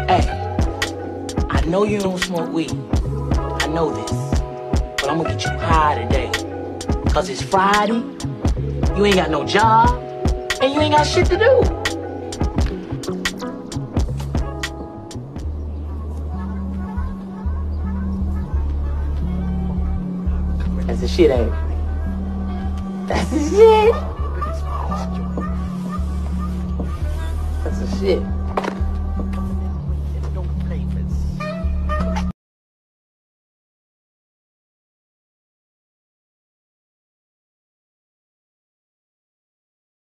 Hey, I know you don't smoke weed. I know this. But I'm gonna get you high today. Cause it's Friday, you ain't got no job, and you ain't got shit to do. That's the shit, ain't it? That's the shit. That's the shit.